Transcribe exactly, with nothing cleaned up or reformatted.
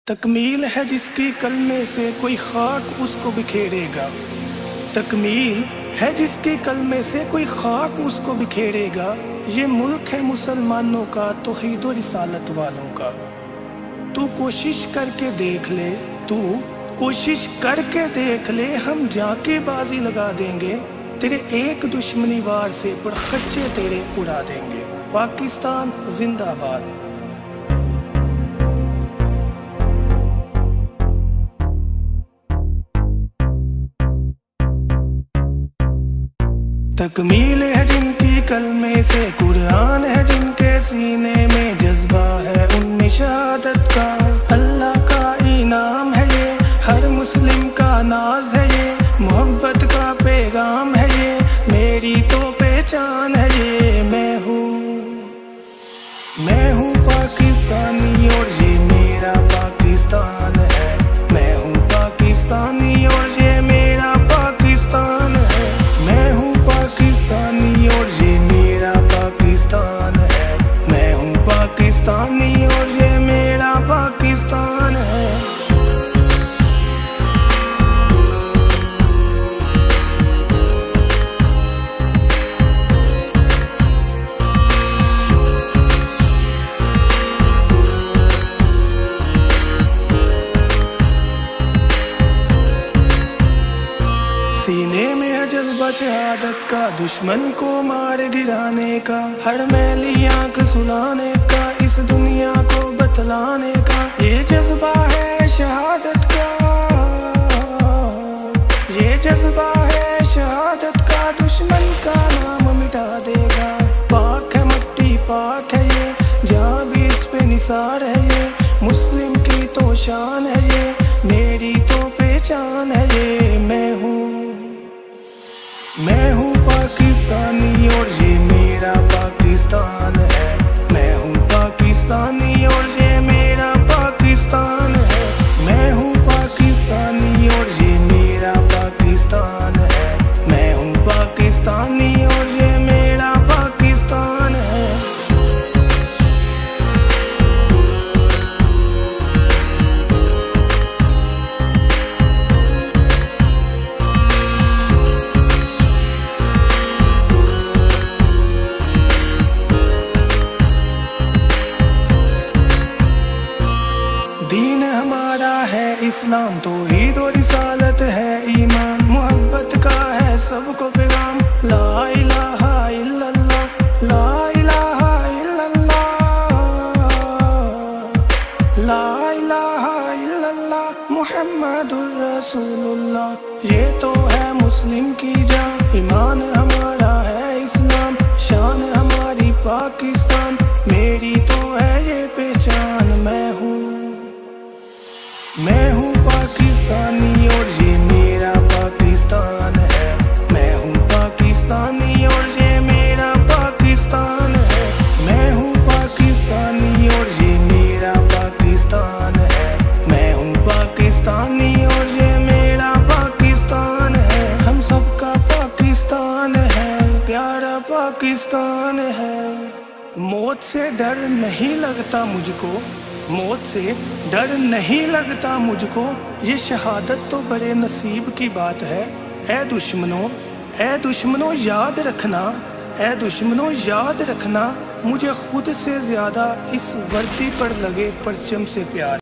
तकमील है जिसकी कलमे से कोई खाक उसको बिखेरेगा। तकमील है जिसकी कलमे से कोई खाक उसको बिखेरेगा। ये मुल्क है मुसलमानों का, तौहीद और रिसालत वालों का। तू कोशिश करके देख ले, तू कोशिश करके देख ले, हम जाके बाजी लगा देंगे। तेरे एक दुश्मनी वार से पुरखच्चे तेरे उड़ा देंगे। पाकिस्तान जिंदाबाद। तकमील है जिनकी कलमे से कुरान है, जिनके सीने में जज्बा है उनमें शहादत का। अल्लाह का इनाम है ये, हर मुस्लिम का नाज है ये, मोहब्बत का पैगाम है ये, मेरी तो पहचान है ये। मैं हूँ मैं हूँ पाकिस्तानी और ये मेरा पाकिस्तान है। मैं हूँ पाकिस्तानी और ये मेरा पाकिस्तान है। मैं हूँ पाकिस्तानी और ये मेरा पाकिस्तान है। मैं हूँ पाकिस्तानी और ये मेरा पाकिस्तान है। सीने में है जज्बा शहादत का, दुश्मन को मार गिराने का, हर मैली आंख सुलाने का, इस दुनिया को बतलाने का। ये जज्बा है शहादत का, ये जज्बा है शहादत का, दुश्मन का नाम मिटा देगा। पाक है मट्टी पाक है ये, जहाँ भी इस पे निसार है ये, मुस्लिम की तो शान है ये, मेरी तो पहचान है ये। मैं हूँ मैं हूँ पाकिस्तानी और ये मेरा पाकिस्तान है। मैं हूँ पाकिस्तानी और ये मेरा पाकिस्तान है। मैं हूँ पाकिस्तानी और ये मेरा पाकिस्तान है। मैं हूँ पाकिस्तानी और ये मेरा पाकिस्तान है। दीन हमारा है इस्लाम, तो ईद और रिसालत है ईमान, मोहब्बत का है सबको पैगाम। ला इलाहा इल्लल्लाह, ला इलाहा इल्लल्लाह, ला इलाहा इल्लल्लाह, मुहम्मदुर रसूलुल्लाह। ये तो है मुस्लिम की जान, ईमान हमारा है इस्लाम, शान हमारी पाकिस्तान, मेरी तो है ये पहचान। मैं हूँ मैं हूँ पाकिस्तानी और ये मेरा पाकिस्तान है। मैं हूँ पाकिस्तानी और ये मेरा पाकिस्तान है। मैं हूँ पाकिस्तानी और ये मेरा पाकिस्तान है। मैं हूँ पाकिस्तानी और ये मेरा पाकिस्तान है। हम सबका पाकिस्तान है, प्यारा पाकिस्तान है। मौत से डर नहीं लगता मुझको, मौत से डर नहीं लगता मुझको, ये शहादत तो बड़े नसीब की बात है। ए दुश्मनों ए दुश्मनों याद रखना, ए दुश्मनों याद रखना, मुझे खुद से ज्यादा इस वर्दी पर लगे परचम से प्यार।